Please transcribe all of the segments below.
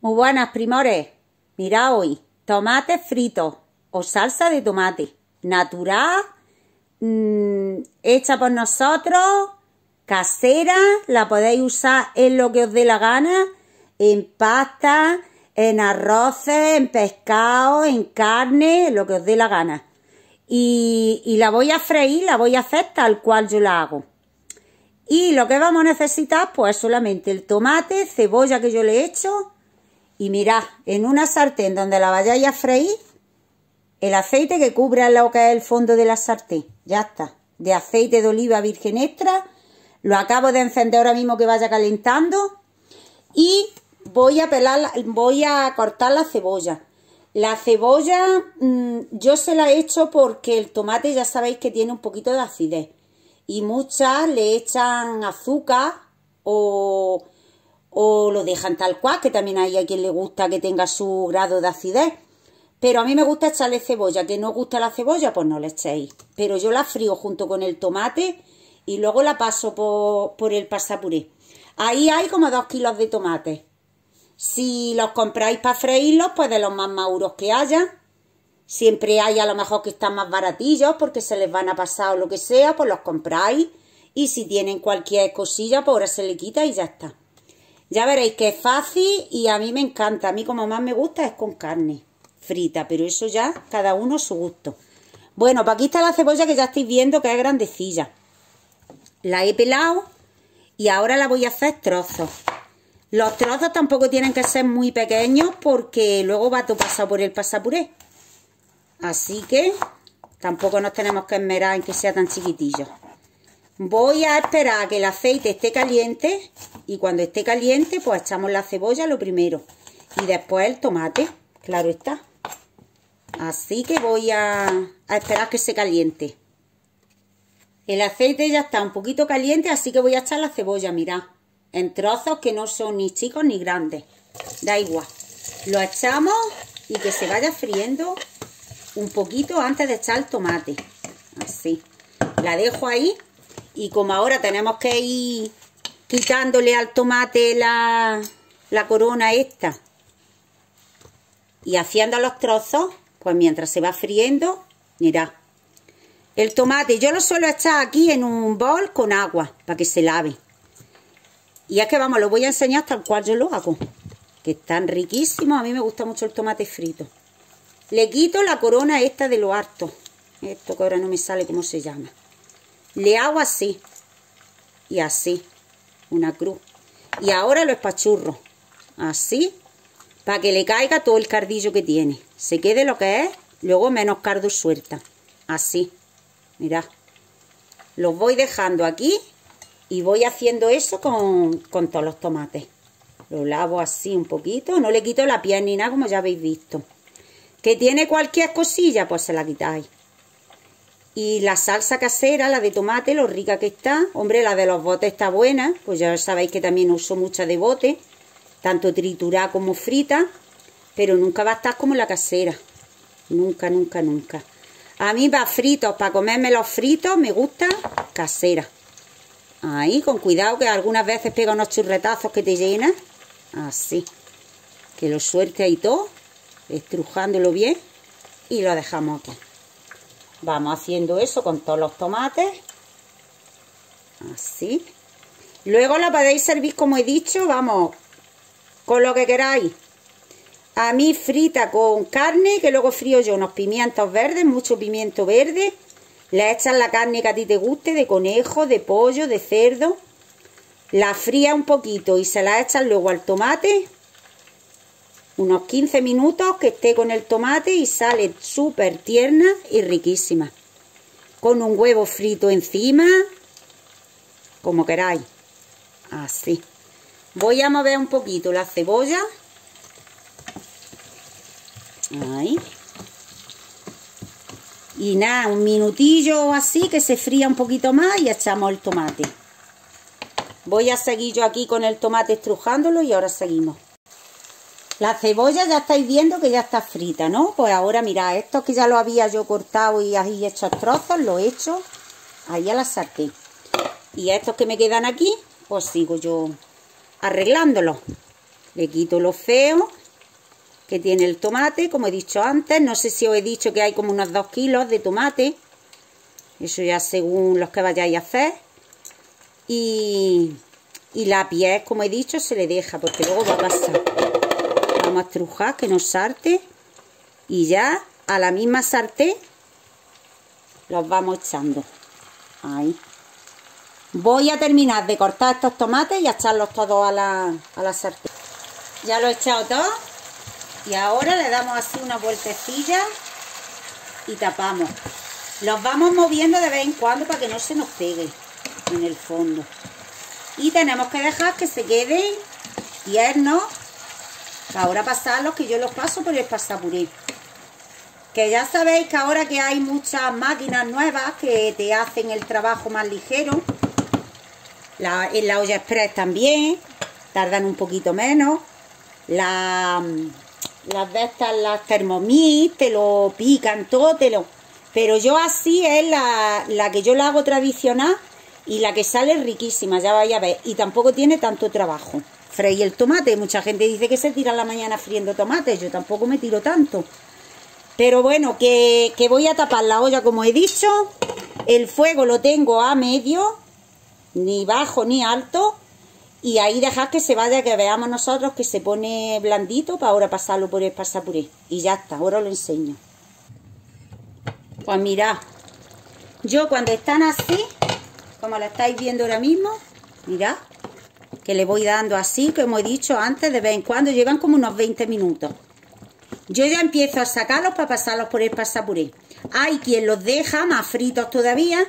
Muy buenas, primores. Mirad hoy, tomates fritos o salsa de tomate, natural, hecha por nosotros, casera, la podéis usar en lo que os dé la gana, en pasta, en arroces, en pescado, en carne, lo que os dé la gana. Y la voy a freír, la voy a hacer tal cual yo la hago. Y lo que vamos a necesitar, pues solamente el tomate, cebolla que yo le he hecho. Y mirad, en una sartén donde la vayáis a freír, el aceite que cubra lo que es el fondo de la sartén. Ya está. De aceite de oliva virgen extra. Lo acabo de encender ahora mismo que vaya calentando. Y voy a cortar la cebolla. La cebolla yo se la he hecho porque el tomate ya sabéis que tiene un poquito de acidez. Y muchas le echan azúcar o lo dejan tal cual, que también hay a quien le gusta que tenga su grado de acidez. Pero a mí me gusta echarle cebolla. ¿Que no os gusta la cebolla? Pues no le echéis. Pero yo la frío junto con el tomate y luego la paso por el pasapuré. Ahí hay como 2 kilos de tomate. Si los compráis para freírlos, pues de los más maduros que haya. Siempre hay a lo mejor que están más baratillos porque se les van a pasar o lo que sea, pues los compráis. Y si tienen cualquier cosilla, pues ahora se le quita y ya está. Ya veréis que es fácil y a mí me encanta. A mí como más me gusta es con carne frita, pero eso ya cada uno a su gusto. Bueno, pues aquí está la cebolla que ya estáis viendo que es grandecilla. La he pelado y ahora la voy a hacer trozos. Los trozos tampoco tienen que ser muy pequeños porque luego va todo pasado por el pasapuré. Así que tampoco nos tenemos que esmerar en que sea tan chiquitillo. Voy a esperar a que el aceite esté caliente y cuando esté caliente pues echamos la cebolla lo primero y después el tomate, claro está. Así que voy a esperar que se caliente. El aceite ya está un poquito caliente, así que voy a echar la cebolla, mirad, en trozos que no son ni chicos ni grandes, da igual. Lo echamos y que se vaya friendo un poquito antes de echar el tomate, así. La dejo ahí. Y como ahora tenemos que ir quitándole al tomate la corona esta y haciendo los trozos, pues mientras se va friendo, mirad. El tomate yo lo suelo echar aquí en un bol con agua para que se lave. Y es que vamos, lo voy a enseñar tal cual yo lo hago, que están riquísimos. A mí me gusta mucho el tomate frito. Le quito la corona esta de lo harto, esto que ahora no me sale cómo se llama. Le hago así y así, una cruz. Y ahora lo espachurro, así, para que le caiga todo el cardillo que tiene. Se quede lo que es, luego menos cardo suelta. Así, mirad. Los voy dejando aquí y voy haciendo eso con todos los tomates. Lo lavo así un poquito, no le quito la piel ni nada como ya habéis visto. Que tiene cualquier cosilla, pues se la quitáis. Y la salsa casera, la de tomate, lo rica que está. Hombre, la de los botes está buena. Pues ya sabéis que también uso mucha de bote. Tanto triturada como frita. Pero nunca va a estar como la casera. Nunca, nunca, nunca. A mí para fritos, para comerme los fritos, me gusta casera. Ahí, con cuidado que algunas veces pega unos churretazos que te llenan. Así. Que lo suelte ahí todo. Estrujándolo bien. Y lo dejamos aquí. Vamos haciendo eso con todos los tomates. Así. Luego la podéis servir, como he dicho, vamos, con lo que queráis. A mí frita con carne, que luego frío yo unos pimientos verdes, mucho pimiento verde. Le echas la carne que a ti te guste, de conejo, de pollo, de cerdo. La fría un poquito y se la echas luego al tomate. Unos 15 minutos que esté con el tomate y sale súper tierna y riquísima. Con un huevo frito encima, como queráis. Así. Voy a mover un poquito la cebolla. Ahí. Y nada, un minutillo o así que se fría un poquito más y echamos el tomate. Voy a seguir yo aquí con el tomate estrujándolo y ahora seguimos. La cebolla ya estáis viendo que ya está frita, ¿no? Pues ahora mirad, esto que ya lo había yo cortado y ahí hecho trozos, lo he hecho ahí a la sartén. Y estos que me quedan aquí, pues sigo yo arreglándolos. Le quito lo feo que tiene el tomate, como he dicho antes. No sé si os he dicho que hay como unos 2 kilos de tomate. Eso ya según los que vayáis a hacer. Y la piel, como he dicho, se le deja porque luego va a pasar. Vamos a estrujar que no salte. Y ya a la misma sartén los vamos echando. Ahí. Voy a terminar de cortar estos tomates y a echarlos todos a la sartén. Ya lo he echado todo. Y ahora le damos así una vueltecilla y tapamos. Los vamos moviendo de vez en cuando para que no se nos pegue en el fondo. Y tenemos que dejar que se queden tiernos. Ahora pasarlos, que yo los paso por el pasapuré. Que ya sabéis que ahora que hay muchas máquinas nuevas que te hacen el trabajo más ligero. En la olla express también. Tardan un poquito menos. Las de estas, las Thermomix, te lo pican todo, pero yo así es la que yo la hago tradicional y la que sale riquísima, ya vais a ver, y tampoco tiene tanto trabajo. Freír el tomate, mucha gente dice que se tira la mañana friendo tomates, yo tampoco me tiro tanto. Pero bueno, que voy a tapar la olla como he dicho, el fuego lo tengo a medio, ni bajo ni alto. Y ahí dejad que se vaya, que veamos nosotros que se pone blandito para ahora pasarlo por el pasapuré. Y ya está, ahora os lo enseño. Pues mirad, yo cuando están así, como lo estáis viendo ahora mismo, mirad, que le voy dando así, como he dicho antes, de vez en cuando, llevan como unos 20 minutos. Yo ya empiezo a sacarlos para pasarlos por el pasapuré. Hay quien los deja más fritos todavía.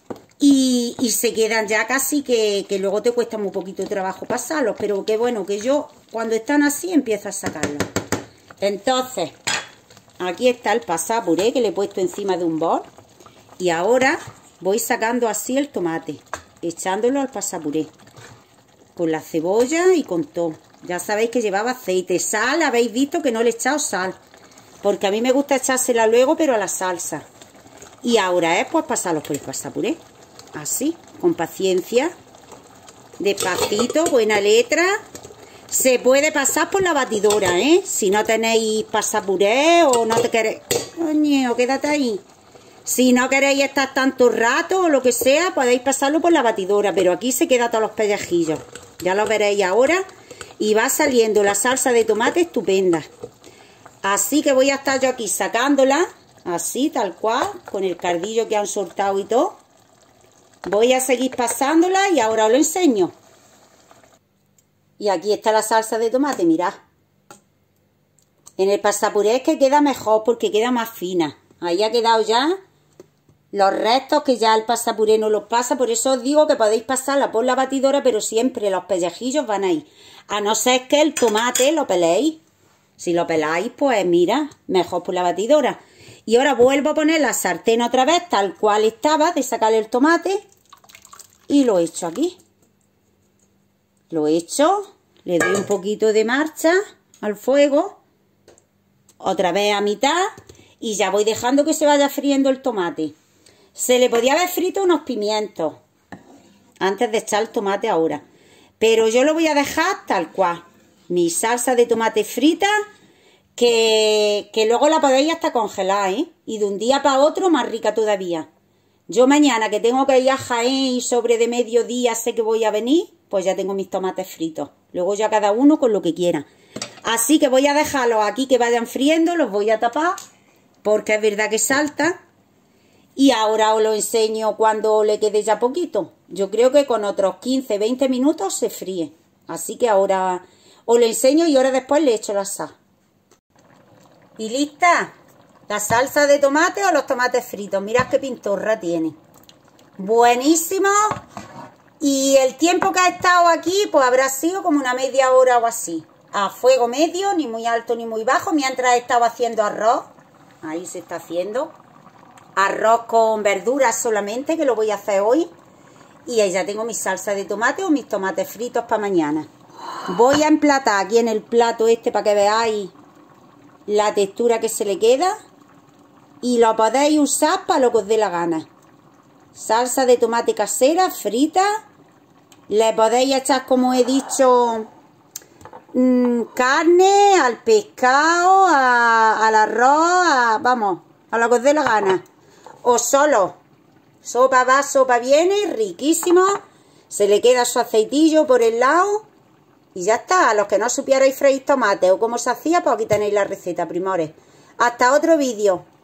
Y se quedan ya casi que luego te cuesta muy poquito trabajo pasarlos. Pero que bueno, que yo cuando están así empiezo a sacarlos. Entonces, aquí está el pasapuré que le he puesto encima de un bol. Y ahora voy sacando así el tomate, echándolo al pasapuré. Con la cebolla y con todo. Ya sabéis que llevaba aceite, sal, habéis visto que no le he echado sal. Porque a mí me gusta echársela luego, pero a la salsa. Y ahora es pues pasarlos por el pasapuré. Así, con paciencia, despacito, buena letra. Se puede pasar por la batidora, ¿eh? Si no tenéis pasapuré o no te queréis... Coño, quédate ahí. Si no queréis estar tanto rato o lo que sea, podéis pasarlo por la batidora. Pero aquí se queda todos los pellejillos. Ya lo veréis ahora. Y va saliendo la salsa de tomate estupenda. Así que voy a estar yo aquí sacándola. Así, tal cual, con el cardillo que han soltado y todo. Voy a seguir pasándola y ahora os lo enseño. Y aquí está la salsa de tomate, mirad. En el pasapuré es que queda mejor porque queda más fina. Ahí ha quedado ya los restos que ya el pasapuré no los pasa. Por eso os digo que podéis pasarla por la batidora, pero siempre los pellejillos van ahí. A no ser que el tomate lo peléis. Si lo peláis, pues mira, mejor por la batidora. Y ahora vuelvo a poner la sartén otra vez, tal cual estaba, de sacarle el tomate. Y lo echo aquí. Lo echo, le doy un poquito de marcha al fuego. Otra vez a mitad. Y ya voy dejando que se vaya friendo el tomate. Se le podía haber frito unos pimientos antes de echar el tomate ahora. Pero yo lo voy a dejar tal cual. Mi salsa de tomate frita, que luego la podéis hasta congelar, ¿eh? Y de un día para otro más rica todavía. Yo mañana que tengo que ir a Jaén y sobre de mediodía sé que voy a venir, pues ya tengo mis tomates fritos. Luego ya cada uno con lo que quiera. Así que voy a dejarlos aquí que vayan friendo, los voy a tapar, porque es verdad que salta. Y ahora os lo enseño cuando le quede ya poquito. Yo creo que con otros 15-20 minutos se fríe. Así que ahora os lo enseño y ahora después le echo la sal. Y lista la salsa de tomate o los tomates fritos. Mirad qué pintorra tiene. Buenísimo. Y el tiempo que ha estado aquí, pues habrá sido como una media hora o así. A fuego medio, ni muy alto ni muy bajo, mientras he estado haciendo arroz. Ahí se está haciendo. Arroz con verduras solamente, que lo voy a hacer hoy. Y ahí ya tengo mi salsa de tomate o mis tomates fritos para mañana. Voy a emplatar aquí en el plato este para que veáis la textura que se le queda. Y lo podéis usar para lo que os dé la gana. Salsa de tomate casera, frita. Le podéis echar, como he dicho, carne, al pescado, al arroz, vamos, a lo que os dé la gana. O solo. Sopa va, sopa viene, riquísimo. Se le queda su aceitillo por el lado. Y ya está. A los que no supierais freír tomate o cómo se hacía, pues aquí tenéis la receta, primores. Hasta otro vídeo.